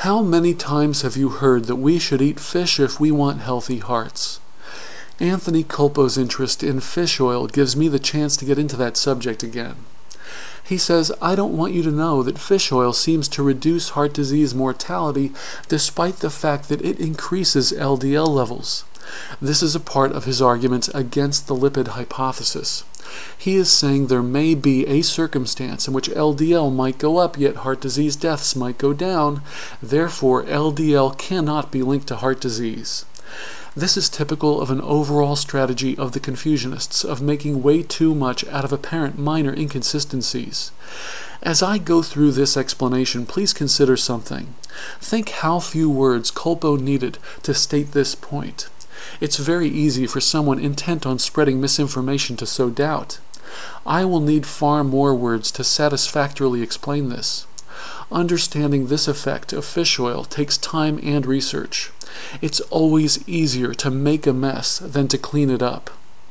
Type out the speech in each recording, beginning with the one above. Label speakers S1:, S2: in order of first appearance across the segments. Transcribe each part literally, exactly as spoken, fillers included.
S1: How many times have you heard that we should eat fish if we want healthy hearts? Anthony Culpo's interest in fish oil gives me the chance to get into that subject again. He says, I don't want you to know that fish oil seems to reduce heart disease mortality despite the fact that it increases L D L levels. This is a part of his argument against the lipid hypothesis. He is saying there may be a circumstance in which L D L might go up, yet heart disease deaths might go down. Therefore, L D L cannot be linked to heart disease. This is typical of an overall strategy of the Confucianists of making way too much out of apparent minor inconsistencies. As I go through this explanation, please consider something. Think how few words Culpo needed to state this point. It's very easy for someone intent on spreading misinformation to sow doubt. I will need far more words to satisfactorily explain this. Understanding this effect of fish oil takes time and research. It's always easier to make a mess than to clean it up.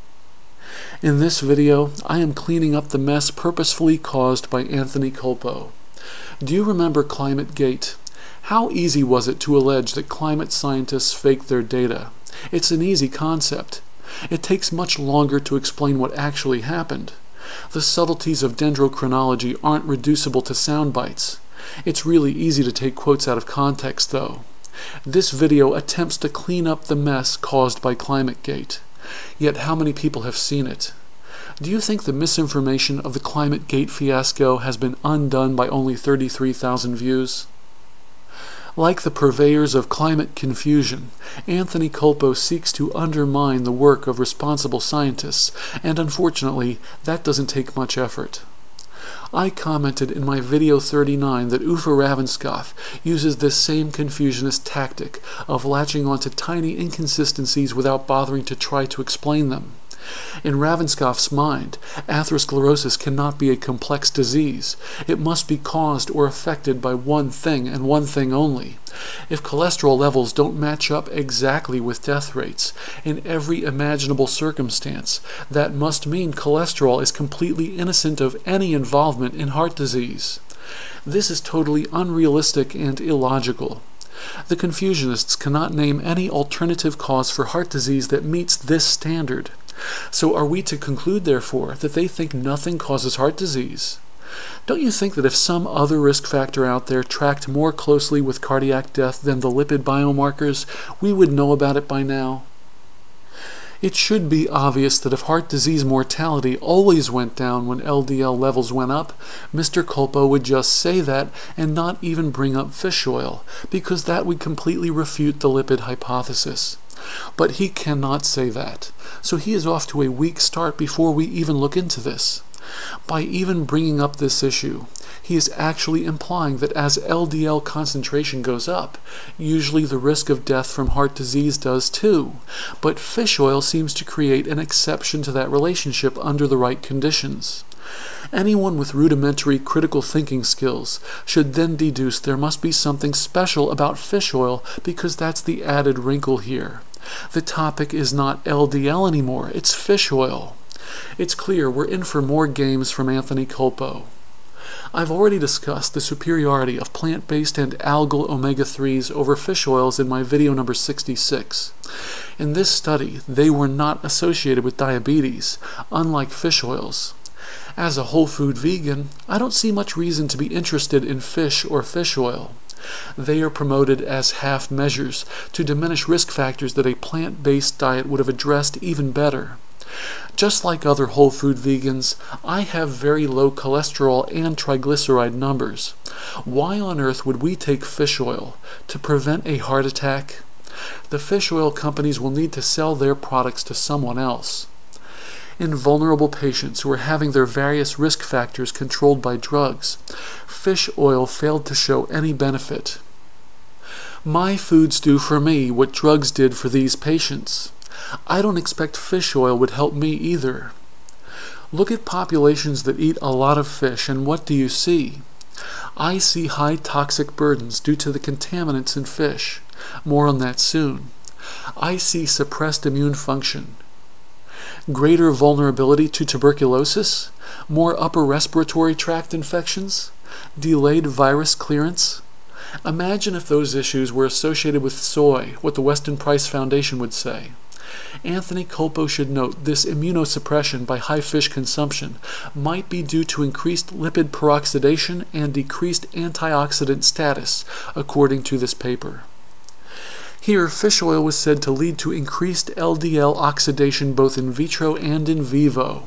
S1: In this video, I am cleaning up the mess purposefully caused by Anthony Culpo. Do you remember ClimateGate? How easy was it to allege that climate scientists faked their data? It's an easy concept. It takes much longer to explain what actually happened. The subtleties of dendrochronology aren't reducible to sound bites. It's really easy to take quotes out of context, though. This video attempts to clean up the mess caused by ClimateGate. Yet how many people have seen it? Do you think the misinformation of the ClimateGate fiasco has been undone by only thirty-three thousand views? Like the purveyors of climate confusion, Anthony Culpo seeks to undermine the work of responsible scientists, and unfortunately, that doesn't take much effort. I commented in my video thirty-nine that Uffe Ravenscoff uses this same Confucianist tactic of latching onto tiny inconsistencies without bothering to try to explain them. In Ravenscoff's mind, atherosclerosis cannot be a complex disease. It must be caused or affected by one thing and one thing only. If cholesterol levels don't match up exactly with death rates in every imaginable circumstance, that must mean cholesterol is completely innocent of any involvement in heart disease. This is totally unrealistic and illogical. The Confucianists cannot name any alternative cause for heart disease that meets this standard. So are we to conclude, therefore, that they think nothing causes heart disease? Don't you think that if some other risk factor out there tracked more closely with cardiac death than the lipid biomarkers, we would know about it by now? It should be obvious that if heart disease mortality always went down when L D L levels went up, Mister Culpo would just say that and not even bring up fish oil, because that would completely refute the lipid hypothesis. But he cannot say that, so he is off to a weak start before we even look into this. By even bringing up this issue, he is actually implying that as L D L concentration goes up, usually the risk of death from heart disease does too, but fish oil seems to create an exception to that relationship under the right conditions. Anyone with rudimentary critical thinking skills should then deduce there must be something special about fish oil because that's the added wrinkle here. The topic is not L D L anymore, it's fish oil. It's clear we're in for more games from Anthony Culpo. I've already discussed the superiority of plant-based and algal omega threes over fish oils in my video number sixty-six. In this study, they were not associated with diabetes, unlike fish oils. As a whole food vegan, I don't see much reason to be interested in fish or fish oil. They are promoted as half measures to diminish risk factors that a plant-based diet would have addressed even better. Just like other whole food vegans, I have very low cholesterol and triglyceride numbers. Why on earth would we take fish oil? To prevent a heart attack? The fish oil companies will need to sell their products to someone else. In vulnerable patients who are having their various risk factors controlled by drugs, fish oil failed to show any benefit. My foods do for me what drugs did for these patients. I don't expect fish oil would help me either. Look at populations that eat a lot of fish, and what do you see? I see high toxic burdens due to the contaminants in fish. More on that soon. I see suppressed immune function. Greater vulnerability to tuberculosis, more upper respiratory tract infections, delayed virus clearance. Imagine if those issues were associated with soy, what the Weston Price Foundation would say. Anthony Colpo should note this immunosuppression by high fish consumption might be due to increased lipid peroxidation and decreased antioxidant status, according to this paper. Here, fish oil was said to lead to increased L D L oxidation both in vitro and in vivo.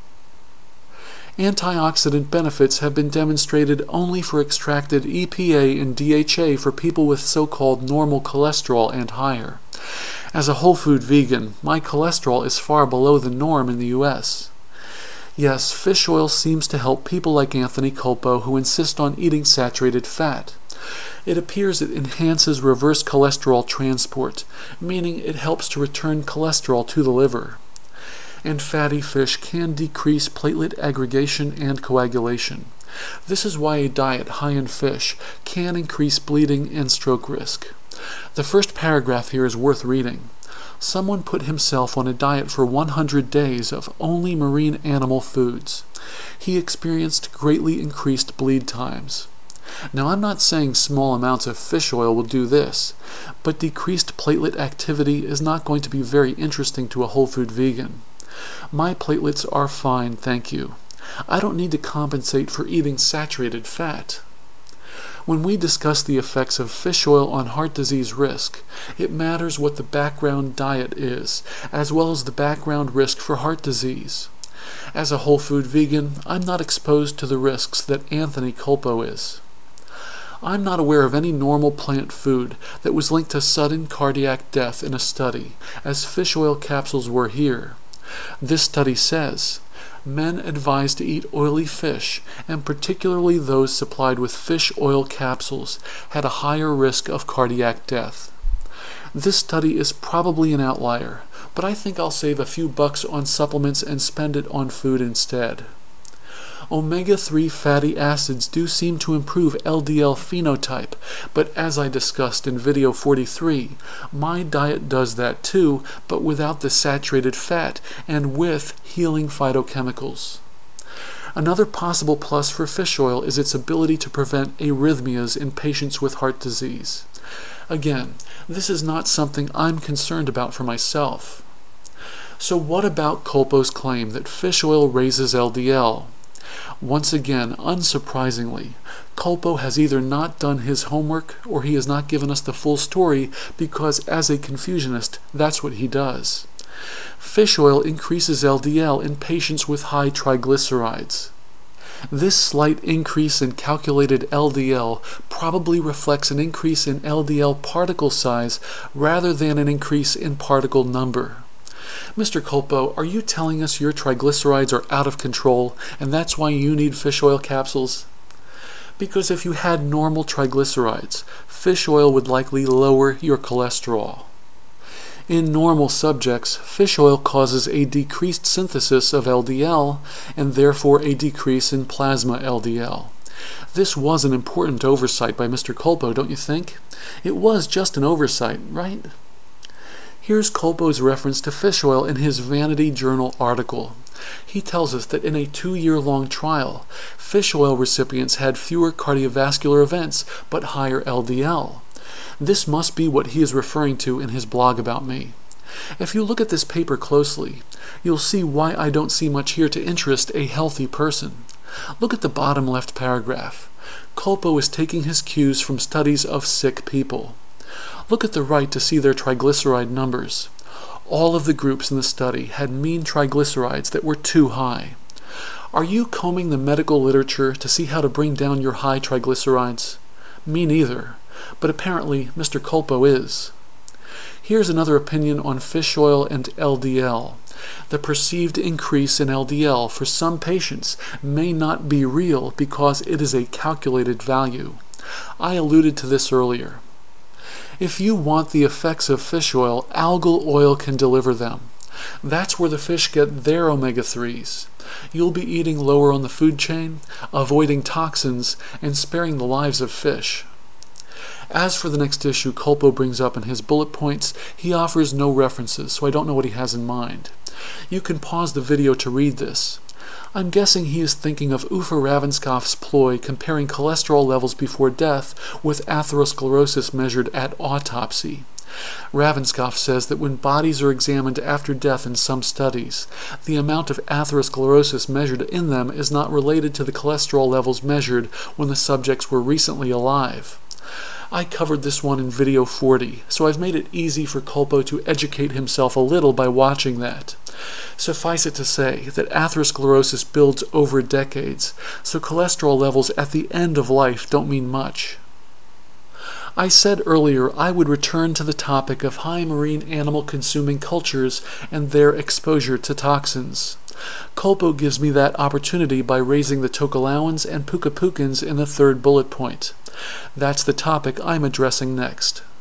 S1: Antioxidant benefits have been demonstrated only for extracted E P A and D H A for people with so-called normal cholesterol and higher. As a whole food vegan, my cholesterol is far below the norm in the U S. Yes, fish oil seems to help people like Anthony Colpo who insist on eating saturated fat. It appears it enhances reverse cholesterol transport, meaning it helps to return cholesterol to the liver. And fatty fish can decrease platelet aggregation and coagulation. This is why a diet high in fish can increase bleeding and stroke risk. The first paragraph here is worth reading. Someone put himself on a diet for one hundred days of only marine animal foods. He experienced greatly increased bleed times. Now, I'm not saying small amounts of fish oil will do this, but decreased platelet activity is not going to be very interesting to a whole food vegan. My platelets are fine, thank you. I don't need to compensate for eating saturated fat. When we discuss the effects of fish oil on heart disease risk, it matters what the background diet is, as well as the background risk for heart disease. As a whole food vegan, I'm not exposed to the risks that Anthony Colpo is. I'm not aware of any normal plant food that was linked to sudden cardiac death in a study, as fish oil capsules were here. This study says, men advised to eat oily fish, and particularly those supplied with fish oil capsules, had a higher risk of cardiac death. This study is probably an outlier, but I think I'll save a few bucks on supplements and spend it on food instead. omega three fatty acids do seem to improve L D L phenotype, but as I discussed in video forty-three, my diet does that too, but without the saturated fat and with healing phytochemicals. Another possible plus for fish oil is its ability to prevent arrhythmias in patients with heart disease. Again, this is not something I'm concerned about for myself. So what about Colpo's claim that fish oil raises L D L? Once again, unsurprisingly, Colpo has either not done his homework or he has not given us the full story because, as a Confucianist, that's what he does. Fish oil increases L D L in patients with high triglycerides. This slight increase in calculated L D L probably reflects an increase in L D L particle size rather than an increase in particle number. Mister Colpo, are you telling us your triglycerides are out of control and that's why you need fish oil capsules? Because if you had normal triglycerides, fish oil would likely lower your cholesterol. In normal subjects, fish oil causes a decreased synthesis of L D L and therefore a decrease in plasma L D L. This was an important oversight by Mister Colpo, don't you think? It was just an oversight, right? Here's Colpo's reference to fish oil in his Vanity Journal article. He tells us that in a two-year-long trial, fish oil recipients had fewer cardiovascular events but higher L D L. This must be what he is referring to in his blog about me. If you look at this paper closely, you'll see why I don't see much here to interest a healthy person. Look at the bottom left paragraph. Colpo is taking his cues from studies of sick people. Look at the right to see their triglyceride numbers. All of the groups in the study had mean triglycerides that were too high. Are you combing the medical literature to see how to bring down your high triglycerides? Me neither, but apparently Mister Colpo is. Here's another opinion on fish oil and L D L. The perceived increase in L D L for some patients may not be real because it is a calculated value. I alluded to this earlier. If you want the effects of fish oil, algal oil can deliver them. That's where the fish get their omega threes. You'll be eating lower on the food chain, avoiding toxins, and sparing the lives of fish. As for the next issue Colpo brings up in his bullet points, he offers no references, so I don't know what he has in mind. You can pause the video to read this. I'm guessing he is thinking of Uffe Ravenscoff's ploy comparing cholesterol levels before death with atherosclerosis measured at autopsy. Ravenscoff says that when bodies are examined after death in some studies, the amount of atherosclerosis measured in them is not related to the cholesterol levels measured when the subjects were recently alive. I covered this one in video forty, so I've made it easy for Culpo to educate himself a little by watching that. Suffice it to say that atherosclerosis builds over decades, so cholesterol levels at the end of life don't mean much. I said earlier I would return to the topic of high marine animal consuming cultures and their exposure to toxins. Culpo gives me that opportunity by raising the Tokelauans and Pukapukkans in the third bullet point. That's the topic I'm addressing next.